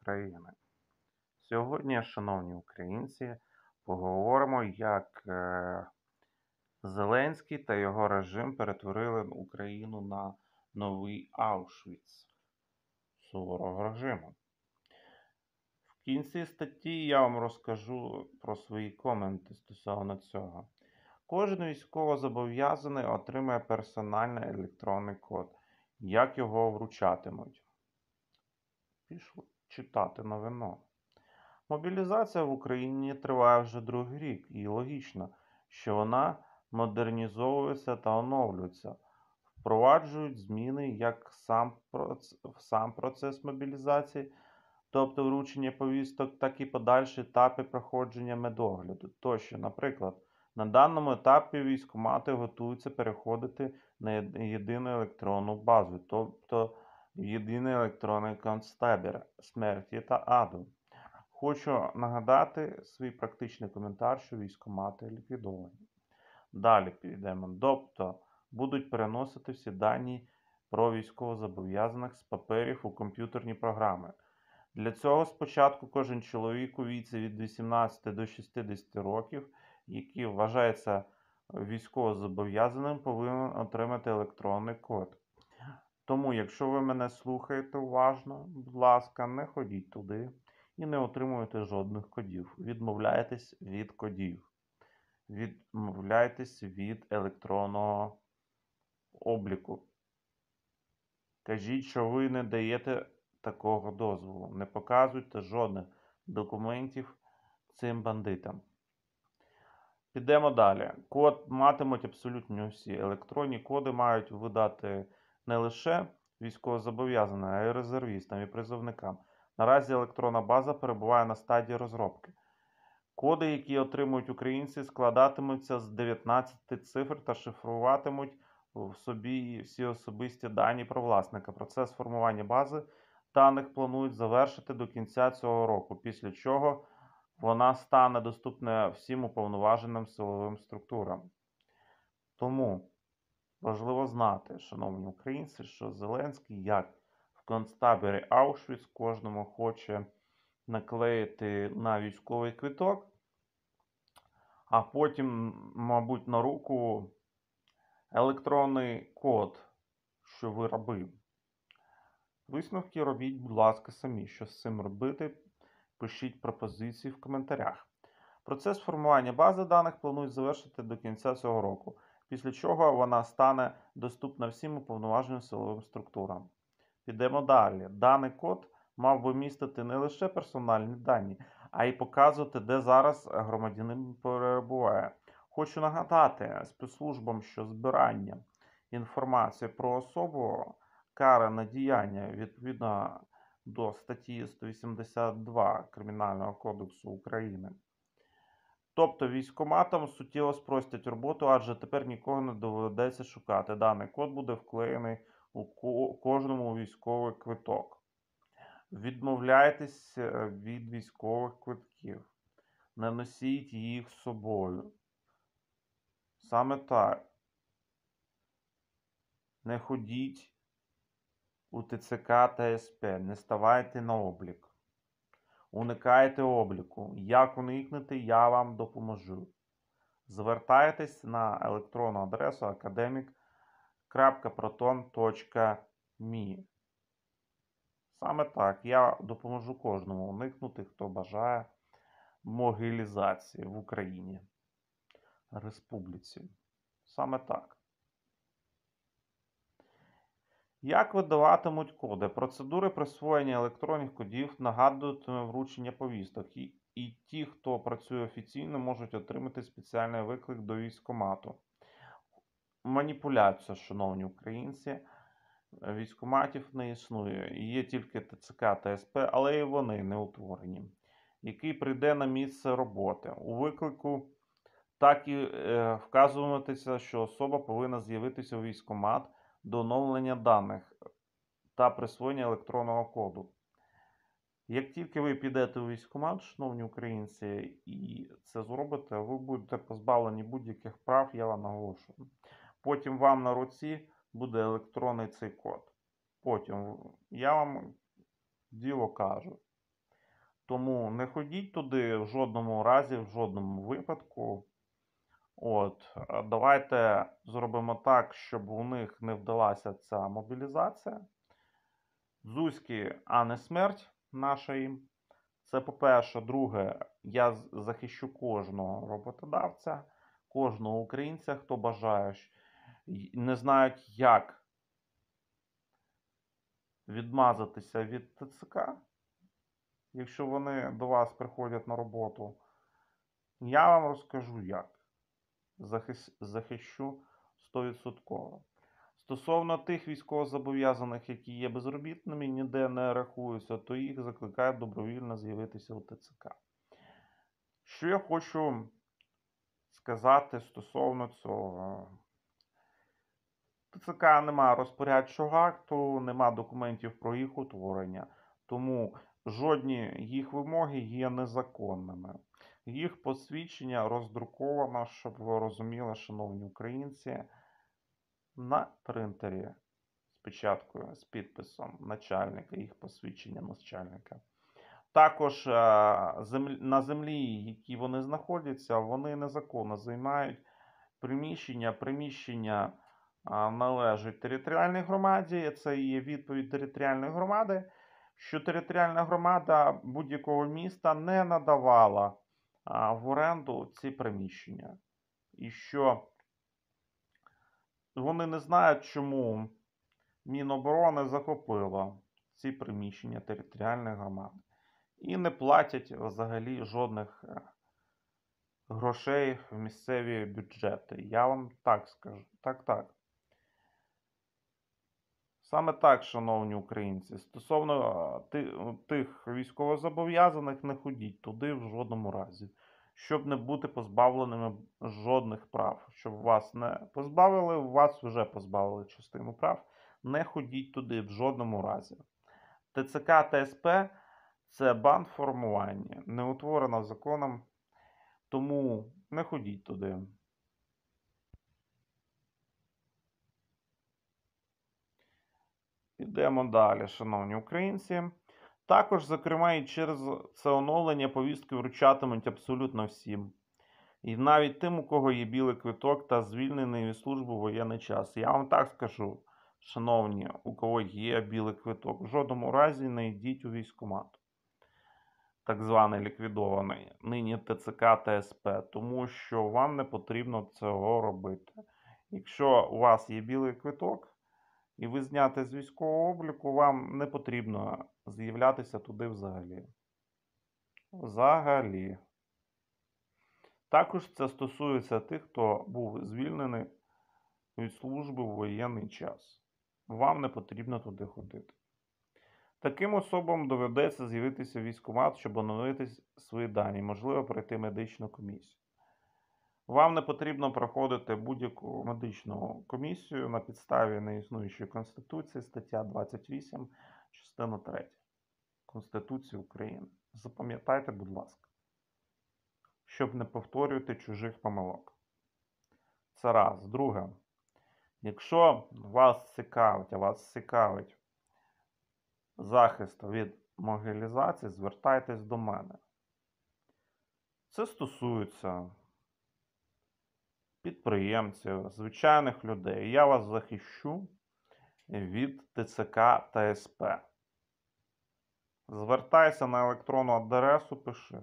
України. Сьогодні, шановні українці, поговоримо, як Зеленський та його режим перетворили Україну на новий Аушвіц суворого режиму. В кінці статті я вам розкажу про свої коменти стосовно цього. Кожен військовозобов'язаний отримає персональний електронний код. Як його вручатимуть? Пішли читати новину. Мобілізація в Україні триває вже другий рік, і логічно, що вона модернізовується та оновлюється. Впроваджують зміни як в сам процес мобілізації, тобто вручення повісток, так і подальші етапи проходження медогляду. Тощо, наприклад, на даному етапі військкомати готуються переходити на єдину електронну базу, тобто єдиний електронний концтабір смерті та аду. Хочу нагадати свій практичний коментар, що військкомати ліквідовані. Далі підемо. Тобто будуть переносити всі дані про військовозобов'язаних з паперів у комп'ютерні програми. Для цього спочатку кожен чоловік у віці від 18 до 60 років, який вважається військовозобов'язаним, повинен отримати електронний код. Тому, якщо ви мене слухаєте уважно, будь ласка, не ходіть туди і не отримуєте жодних кодів. Відмовляйтесь від кодів. Відмовляйтесь від електронного обліку. Кажіть, що ви не даєте такого дозволу. Не показуйте жодних документів цим бандитам. Підемо далі. Код матимуть абсолютно всі. Електронні коди мають видати не лише військовозобов'язаним, а й резервістам і призовникам. Наразі електронна база перебуває на стадії розробки. Коди, які отримують українці, складатимуться з 19 цифр та шифруватимуть в собі всі особисті дані про власника. Процес формування бази даних планують завершити до кінця цього року, після чого вона стане доступна всім уповноваженим силовим структурам. Тому важливо знати, шановні українці, що Зеленський, як в концтаборі Аушвіц, кожному хоче наклеїти на військовий квиток, а потім, мабуть, на руку електронний код, що ви робили. Висновки робіть, будь ласка, самі. Що з цим робити, пишіть пропозиції в коментарях. Процес формування бази даних планують завершити до кінця цього року, після чого вона стане доступна всім уповноваженим силовим структурам. Підемо далі. Даний код мав би містити не лише персональні дані, а й показувати, де зараз громадянин перебуває. Хочу нагадати спецслужбам, що збирання інформації про особу каране діяння відповідно до статті 182 Кримінального кодексу України. Тобто військкоматам суттєво спростять роботу, адже тепер нікого не доведеться шукати. Даний код буде вклеєний у кожному військовий квиток. Відмовляйтесь від військових квитків. Не носіть їх з собою. Саме так. Не ходіть у ТЦК та СП. Не ставайте на облік. Уникайте обліку. Як уникнути, я вам допоможу. Звертайтесь на електронну адресу academic.proton.me. Саме так, я допоможу кожному уникнути, хто бажає могилізації в Україні, республіці. Саме так. Як видаватимуть коди? Процедури присвоєння електронних кодів нагадуватиме вручення повісток. І ті, хто працює офіційно, можуть отримати спеціальний виклик до військкомату. Маніпуляція, шановні українці. Військкоматів не існує. Є тільки ТЦК та СП, але і вони не утворені. Який прийде на місце роботи. У виклику так і вказуватися, що особа повинна з'явитися у військкомат до оновлення даних та присвоєння електронного коду. Як тільки ви підете у військкомат, шановні українці, і це зробите, ви будете позбавлені будь-яких прав, я вам наголошую. Потім вам на руці буде електронний цей код. Потім я вам діло кажу. Тому не ходіть туди в жодному разі, в жодному випадку. Давайте зробимо так, щоб у них не вдалася ця мобілізація. Зузьки, а не смерть наша їм. Це по-перше. Друге, я захищу кожного роботодавця, кожного українця, хто бажає, не знають, як відмазатися від ТЦК, якщо вони до вас приходять на роботу. Я вам розкажу, як. Захищу 100%. Стосовно тих військовозобов'язаних, які є безробітними, ніде не рахуються, то їх закликають добровільно з'явитися у ТЦК. Що я хочу сказати стосовно цього? ТЦК нема розпорядчого акту, нема документів про їх утворення, тому жодні їх вимоги є незаконними. Їх посвідчення роздруковано, щоб ви розуміли, шановні українці, на принтері з печаткою, з підписом начальника, їх посвідчення начальника. Також на землі, які вони знаходяться, вони незаконно займають приміщення. Приміщення належить територіальній громаді. Це є відповідь територіальної громади, що територіальна громада будь-якого міста не надавала в оренду ці приміщення. І що вони не знають, чому Міноборони захопило ці приміщення територіальної громади. І не платять взагалі жодних грошей в місцеві бюджети. Я вам так скажу. Так. Саме так, шановні українці. Стосовно тих військовозобов'язаних, не ходіть туди в жодному разі. Щоб не бути позбавленими жодних прав. Щоб вас не позбавили, вас вже позбавили частину прав. Не ходіть туди в жодному разі. ТЦК та СП – це бандформування, не утворено законом, тому не ходіть туди. Підемо далі, шановні українці. Також, зокрема, і через це оновлення повістки вручатимуть абсолютно всім. І навіть тим, у кого є білий квиток та звільнений від служби в воєнний час. Я вам так скажу, шановні, у кого є білий квиток, в жодному разі не йдіть у військкомат. Так званий ліквідований, нині ТЦК та СП, тому що вам не потрібно цього робити. Якщо у вас є білий квиток, і ви зняти з військового обліку, вам не потрібно з'являтися туди взагалі. Взагалі. Також це стосується тих, хто був звільнений від служби в воєнний час. Вам не потрібно туди ходити. Таким особам доведеться з'явитися в військкомат, щоб оновити свої дані, можливо, пройти медичну комісію. Вам не потрібно проходити будь-яку медичну комісію на підставі неіснуючої Конституції, стаття 28, частина 3 Конституції України. Запам'ятайте, будь ласка, щоб не повторювати чужих помилок. Це раз. Друге. Якщо вас цікавить захист від мобілізації, звертайтесь до мене. Це стосується підприємців, звичайних людей. Я вас захищу від ТЦК та СП. Звертайся на електронну адресу, пиши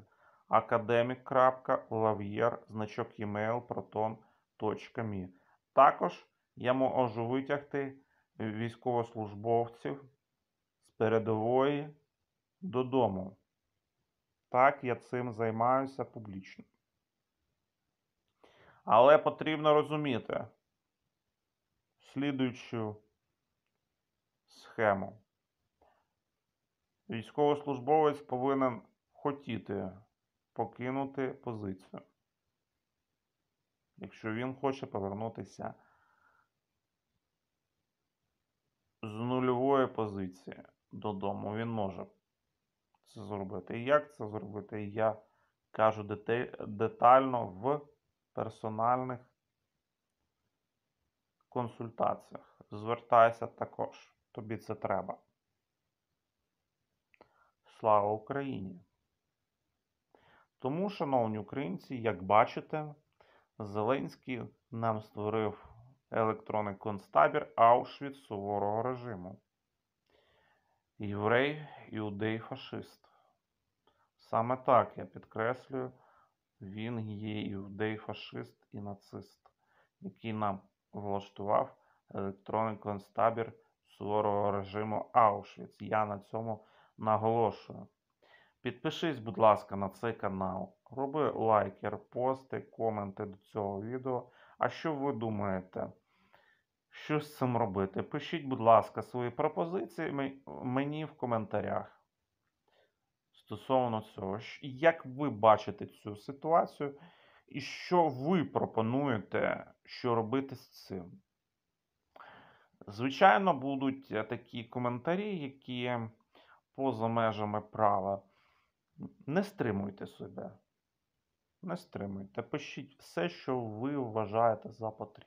academic.lavyer@proton.me. Також я можу витягти військовослужбовців з передової додому. Так, я цим займаюся публічно. Але потрібно розуміти слідуючу схему. Військовослужбовець повинен хотіти покинути позицію. Якщо він хоче повернутися з нульової позиції додому, він може це зробити. І як це зробити, я кажу детально в персональних консультаціях. Звертайся також. Тобі це треба. Слава Україні! Тому, шановні українці, як бачите, Зеленський нам створив електронний концтабір Аушвіц суворого режиму. Єврей, іудей, фашист. Саме так, я підкреслюю, він є іудей, фашист і нацист, який нам влаштував електронний концтабір суворого режиму Аушвіц. Я на цьому наголошую. Підпишись, будь ласка, на цей канал. Роби лайки, репости, коменти до цього відео. А що ви думаєте? Що з цим робити? Пишіть, будь ласка, свої пропозиції мені в коментарях. Стосовно цього, як ви бачите цю ситуацію і що ви пропонуєте, що робити з цим? Звичайно, будуть такі коментарі, які поза межами права. Не стримуйте себе. Не стримуйте. Пишіть все, що ви вважаєте за потрібне.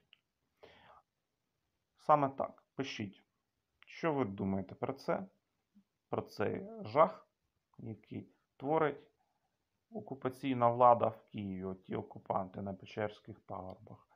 Саме так. Пишіть. Що ви думаєте про це? Про цей жах, який творить окупаційна влада в Києві, ті окупанти на Печерських пагорбах.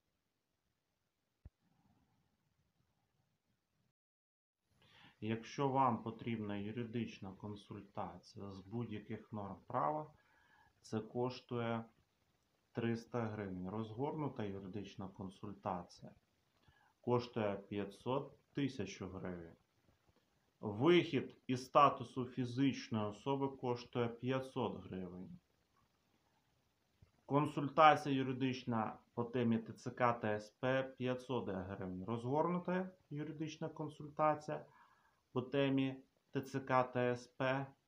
Якщо вам потрібна юридична консультація з будь-яких норм права, це коштує 300 гривень. Розгорнута юридична консультація коштує 500 тисяч гривень. Вихід із статусу фізичної особи коштує 500 гривень. Консультація юридична по темі ТЦК та СП 500 гривень. Розгорнута юридична консультація по темі ТЦК та СП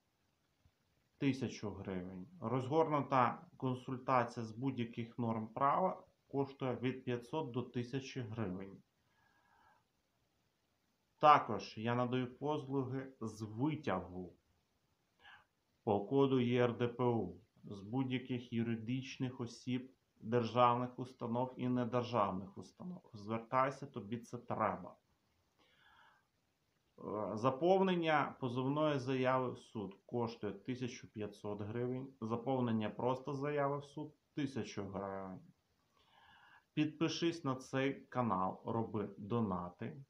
1000 гривень. Розгорнута консультація з будь-яких норм права коштує від 500 до 1000 гривень. Також я надаю послуги з витягу по коду ЄРДПУ з будь-яких юридичних осіб, державних установ і недержавних установ. Звертайся, тобі це треба. Заповнення позовної заяви в суд коштує 1500 гривень. Заповнення просто заяви в суд 1000 гривень. Підпишись на цей канал, роби донати.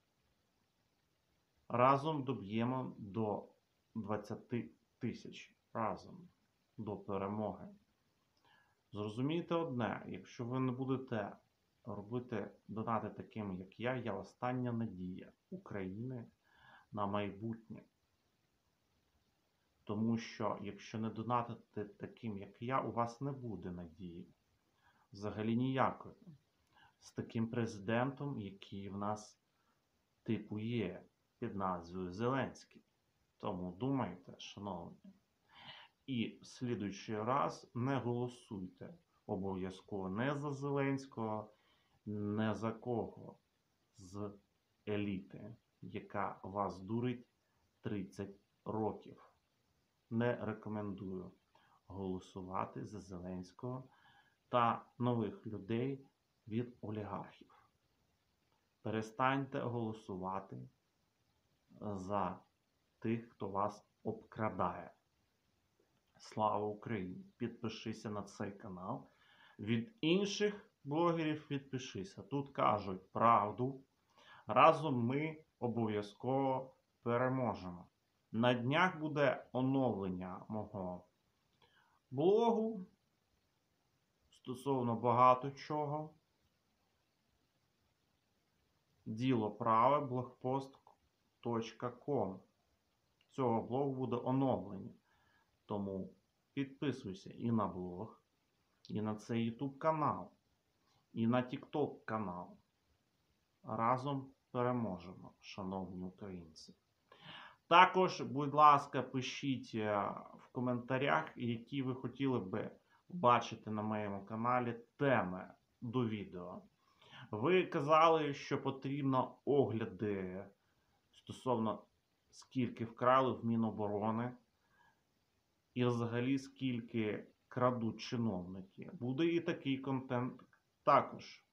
Разом доб'ємо до 20 тисяч. Разом до перемоги. Зрозумійте одне, якщо ви не будете робити донати такими, як я остання надія України на майбутнє. Тому що, якщо не донатити таким, як я, у вас не буде надії. Взагалі ніякої. З таким президентом, який в нас типу є під назвою Зеленський. Тому думайте, шановні. І в слідуючий раз не голосуйте обов'язково не за Зеленського, не за кого з еліти, яка вас дурить 30 років. Не рекомендую голосувати за Зеленського та нових людей від олігархів. Перестаньте голосувати за тих, хто вас обкрадає. Слава Україні! Підпишися на цей канал. Від інших блогерів підпишися. Тут кажуть правду. Разом ми обов'язково переможемо. На днях буде оновлення мого блогу стосовно багато чого. Діло праве, blogpost.com. Цього блогу буде оновлення. Тому підписуйся і на блог, і на цей YouTube канал, і на TikTok канал. Разом переможемо, шановні українці. Також, будь ласка, пишіть в коментарях, які ви хотіли би бачити на моєму каналі теми до відео. Ви казали, що потрібно огляди стосовно скільки вкрали в Міноборони і взагалі скільки крадуть чиновники. Буде і такий контент також.